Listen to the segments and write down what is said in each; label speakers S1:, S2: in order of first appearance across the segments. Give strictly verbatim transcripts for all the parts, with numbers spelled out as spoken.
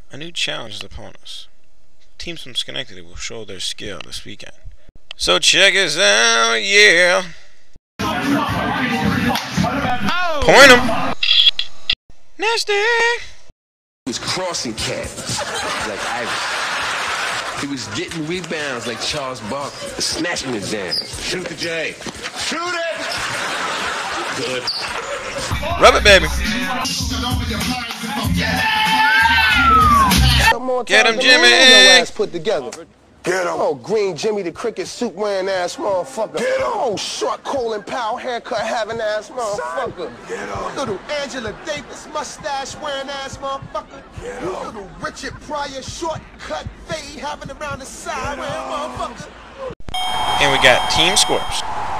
S1: A new challenge is upon us. Teams from Schenectady will show their skill this weekend. So check us out, yeah! Oh. Point 'em! Nasty!
S2: He was crossing cats like Irish. He was getting rebounds like Charles Barkley, snatching it down. Shoot the J. Shoot it! Good.
S1: Rub it, baby. Get him, Jimmy!
S3: Put together.
S4: Get him.
S3: Oh, green Jimmy, the cricket suit wearing ass motherfucker.
S4: Get him.
S3: Oh, short Colin Powell haircut having ass motherfucker.
S4: Get him.
S3: Little Angela Davis mustache wearing ass motherfucker.
S4: Get him.
S3: Little Richard Pryor shortcut fade having around the side wearing motherfucker.
S1: And we got Team Scorps.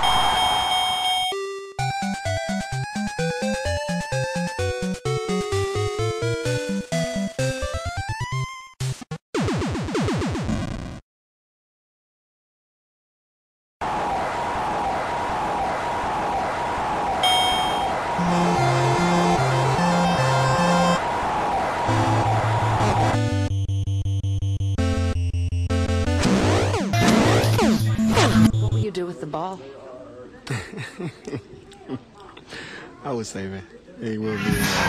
S5: What will you do with the ball?
S6: I was saving. It will be.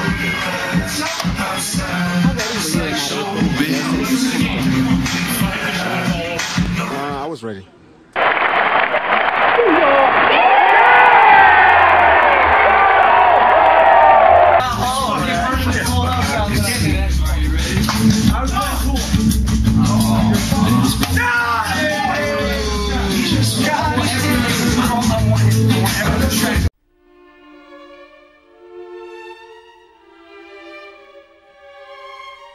S6: Uh, I was ready.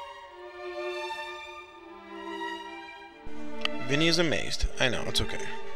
S1: Vinny is amazed. I know, it's okay.